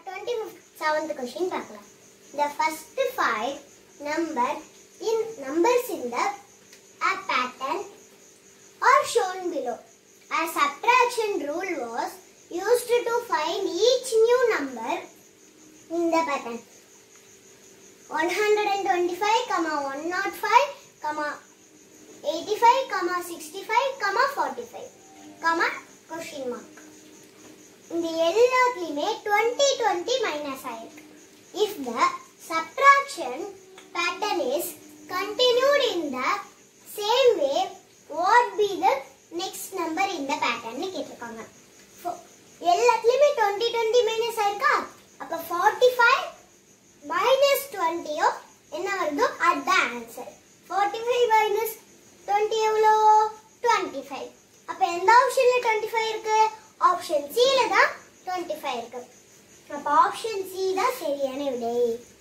27th question பார்க்கலாம். The first 5 numbers in the pattern are shown below. A subtraction rule was used to find each new number in the pattern. 125, 105, 85, 65, 45, question mark. இந்த எல்லாத்துலயுமே 20 minus ஆயிருக்கு. If the subtraction pattern is continued in the same way, what be the next number in the pattern னு கேட்டிருக்காங்க. எல்லாத்துலயுமே 20 minus ஆயிருக்கா? அப்ப 45 minus 20 என்ன வருதோ அதுதான் ஆன்சர். 45 minus 20 எவ்வளோ? 25. அப்ப எந்த ஆப்ஷன்ல 25 இருக்கு? ஆப்ஷன் C ல தான் 25 இருக்கு. அப்ப ஆப்ஷன் C தான் சரியான விடை.